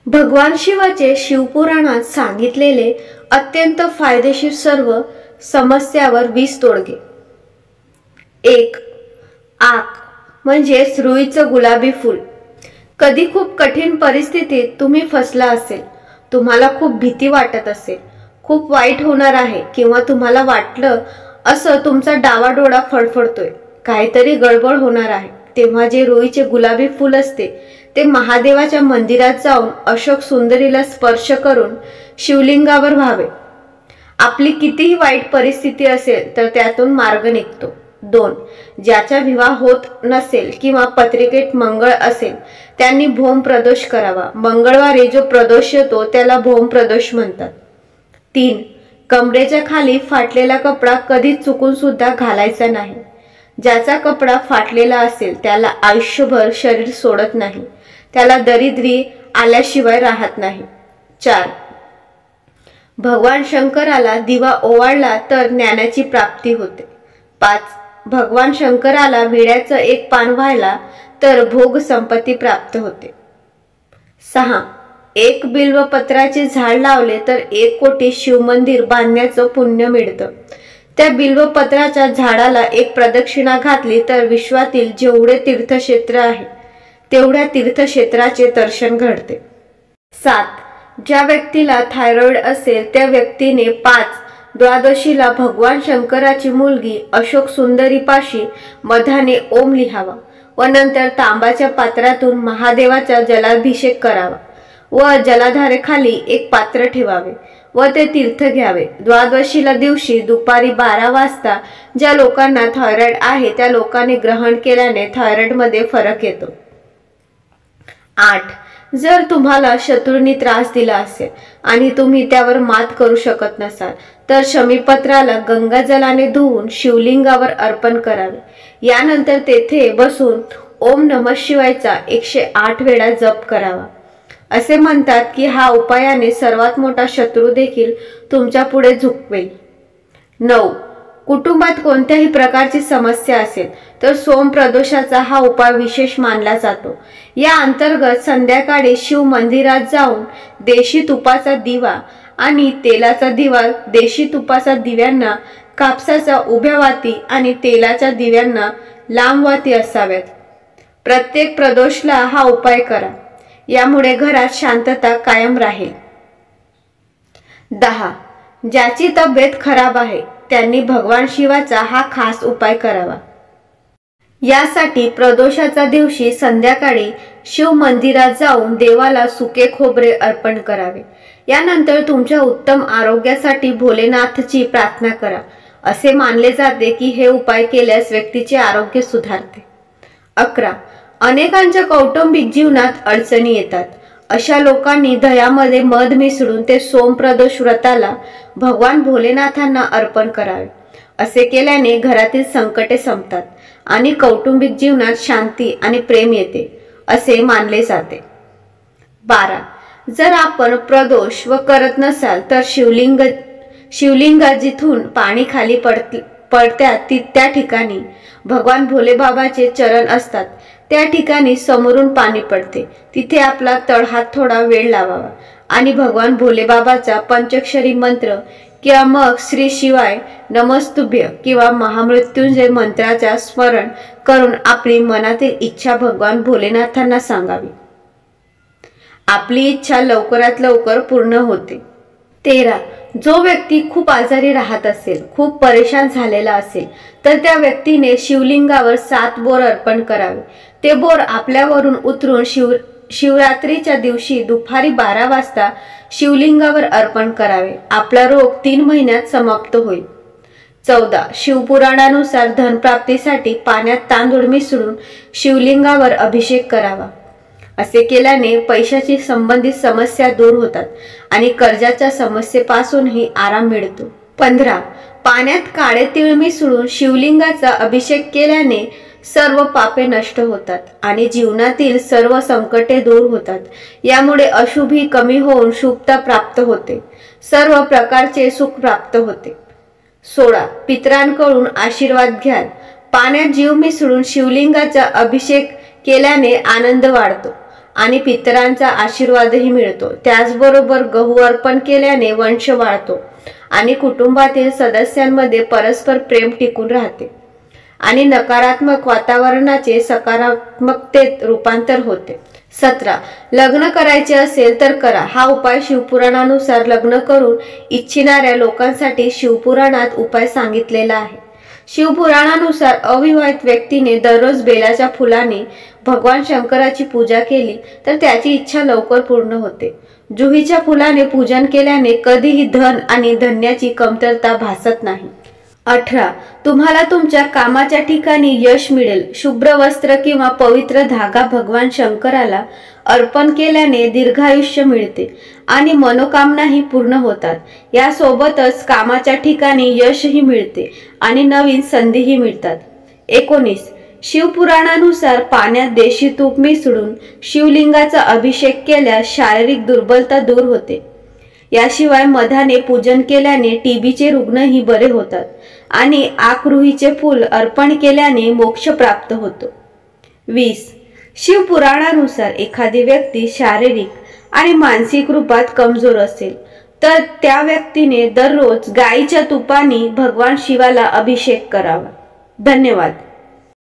भगवान शिवाचे शिवपुराणात सांगितलेले अत्यंत फायदेशीर सर्व समस्यावर 20 तोडगे। 1. आक म्हणजेच रुईचं गुलाबी फूल। कधी खूप कठीण परिस्थितीत तुम्ही फसला असेल, तुम्हाला खूप भीती वाटत असेल, खूप वाईट होणार आहे किंवा तुम्हाला वाटलं असं तुमचा डावा डोळा फडफडतोय, काहीतरी गडबड होणार आहे, तेव्हा जे रुईचे गुलाबी फूल असते ते महादेवाच्या मंदिरात जाऊन अशोक सुंदरीला स्पर्श करून शिवलिंगावर व्हावे। आपली कितीही वाईट परिस्थिती असेल तर त्यातून मार्ग निघतो। 2. ज्याचा विवाह होत नसेल किंवा पत्रिकेत मंगळ असेल त्यांनी भोम प्रदोष करावा। मंगळवारी जो प्रदोष येतो त्याला भोम प्रदोष म्हणतात। 3. कमरेच्या खाली फाटलेला कपडा कधी चुकून सुद्धा घालायचा नाही। ज्याचा कपडा फाटलेला असेल त्याला आयुष्यभर शरीर सोडत नाही, त्याला दरिद्री आल्याशिवाय राहत नाही। 4. भगवान शंकराला दिवा ओवाळला तर ज्ञानाची प्राप्ती होते। 5. भगवान शंकराला विड्याचं एक पान व्हायला तर भोग संपत्ती प्राप्त होते। 6. एक बिल्वपत्राचे झाड लावले तर 1 कोटी शिवमंदिर बांधण्याचं पुण्य मिळतं। त्या बिल्वपत्राच्या झाडाला एक प्रदक्षिणा घातली तर विश्वातील जेवढे तीर्थक्षेत्र आहे तेवढ्या तीर्थक्षेत्राचे दर्शन घडते। 7. ज्या व्यक्तीला थायरॉइड असेल त्या व्यक्तीने 5 द्वादशीला भगवान शंकराची मुलगी अशोक सुंदरीपाशी मधाने ओम लिहावा व नंतर तांबाच्या पात्रातून महादेवाचा जलाभिषेक करावा व जलाधारेखाली एक पात्र ठेवावे व ते तीर्थ घ्यावे। द्वादशीला दिवशी दुपारी 12 वाजता ज्या लोकांना थायरॉइड आहे त्या लोकांनी ग्रहण केल्याने थायरॉइडमध्ये फरक येतो। 8. जर तुम्हाला शत्रूंनी त्रास दिला असेल आणि तुम्ही त्यावर मात करू शकत नसाल तर शमीपत्राला गंगाजलाने धुवून शिवलिंगावर अर्पण करावे। यानंतर तेथे बसून ओम नमः शिवायचा 108 वेळा जप करावा। असे म्हणतात की हा उपायाने सर्वात मोठा शत्रू देखील तुमच्या पुढे झुकवेल। 9. कुटुंबात कोणत्याही प्रकारची समस्या असेल तर सोम प्रदोषाचा हा उपाय विशेष मानला जातो। या अंतर्गत संध्याकाळी शिव मंदिरात जाऊन देशी तुपाचा दिवा आणि तेलाचा दिवा, देशी तुपाचा दिव्यांना कापसाच्या उभ्या वाती आणि तेलाच्या दिव्यांना लांब वाती असाव्यात। प्रत्येक प्रदोषला हा उपाय करा, यामुळे घरात शांतता कायम राहील। 10. ज्याची तब्येत खराब आहे त्यांनी भगवान शिवाचा हा खास उपाय करावा। यासाठी प्रदोषाच्या दिवशी संध्याकाळी शिव मंदिरात जाऊन देवाला सुके खोबरे अर्पण करावे। यानंतर तुमच्या उत्तम आरोग्यासाठी भोलेनाथची प्रार्थना करा। असे मानले जाते की हे उपाय केल्यास व्यक्तीचे आरोग्य सुधारते। 11. अनेकांच्या कौटुंबिक जीवनात अडचणी येतात, अशा लोकांनी दह्यामध्ये मध मिसळून ते सोमप्रदोष व्रताला भगवान भोलेनाथांना अर्पण करावे। असे केल्याने घरातील संकटे संपतात आणि कौटुंबिक जीवनात शांती आणि प्रेम येते असे मानले जाते। 12. जर आपण प्रदोष व करत नसाल तर शिवलिंगात जिथून पाणी खाली पडतात त्या ठिकाणी भगवान भोलेबाबाचे चरण असतात, त्या ठिकाणी समोरून पाणी पडते, तिथे आपला तळहात थोडा वेळ लावावा आणि भगवान भोलेबाबाचा पंचाक्षरी मंत्र किंवा मग श्री शिवाय नमस्तुभ्य किंवा महामृत्युंजय मंत्राचा स्मरण करून आपली मनातील इच्छा भगवान भोलेनाथांना सांगावी। आपली इच्छा लवकरात लवकर पूर्ण होते। 13. जो व्यक्ती खूप आजारी राहत असेल, खूप परेशान झालेला असेल तर त्या व्यक्तीने शिवलिंगावर 7 बोर अर्पण करावे। ते बोर आपल्यावरून उतरून शिवरात्रीच्या दिवशी दुपारी 12 वाजता शिवलिंगावर अर्पण करावे। आपला रोग 3 महिन्यात समाप्त होईल। 14. शिवपुराणानुसार धनप्राप्तीसाठी पाण्यात तांदूळ मिसळून शिवलिंगावर अभिषेक करावा। असे केल्याने पैशाची संबंधित समस्या दूर होतात आणि कर्जाच्या समस्येपासूनही आराम मिळतो। 15. पाण्यात काळे तीळ मिसळून शिवलिंगाचा अभिषेक केल्याने सर्व पापे नष्ट होतात आणि जीवनातील सर्व संकटे दूर होतात। यामुळे अशुभी कमी होऊन शुभता प्राप्त होते, सर्व प्रकारचे सुख प्राप्त होते। 16. पितरांकडून आशीर्वाद घ्या। पाण्यात जीव मिसळून शिवलिंगाचा अभिषेक केल्याने आनंद वाढतो आणि पितरांचा आशीर्वादही मिळतो. त्याचबरोबर गहू अर्पण केल्याने वंश वाढतो आणि कुटुंबातील सदस्यांमध्ये परस्पर प्रेम टिकून राहते आणि नकारात्मक वातावरणाचे सकारात्मकतेत रूपांतर होते. 17. लग्न करायचे असेल तर करा. हा उपाय शिवपुराणानुसार लग्न करून इच्छिणाऱ्या लोकांसाठी शिवपुराणात उपाय सांगितलेला आहे. शिवपुराणानुसार अविवाहित व्यक्तीने दररोज बेलाच्या फुलाने भगवान शंकराची पूजा केली तर त्याची इच्छा लवकर पूर्ण होते. जुहीच्या फुलाने पूजन केल्याने कधीही धन आणि धान्याची कमतरता भासत नाही. 18. तुम्हाला तुमच्या कामाच्या ठिकाणी यश मिळेल. शुभ्र वस्त्र किंवा पवित्र धागा भगवान शंकराला अर्पण केल्याने दीर्घायुष्य मिळते आणि मनोकामनाही पूर्ण होतात. यासोबतच कामाच्या ठिकाणी यशही मिळते आणि नवीन संधीही मिळतात. 19. शिवपुराणानुसार पाण्यात देशी तूप मिसळून शिवलिंगाचा अभिषेक केल्यास शारीरिक दुर्बलता दूर होते. याशिवाय मधाने पूजन केल्याने टीबीचे रुग्णही बरे होतात आणि आकरुहीचे फूल अर्पण केल्याने मोक्ष प्राप्त होतो. 20. शिवपुराणानुसार एखादी व्यक्ती शारीरिक आणि मानसिक रूपात कमजोर असेल तर त्या व्यक्तीने दररोज गाईच्या तुपाने भगवान शिवाला अभिषेक करावा. धन्यवाद.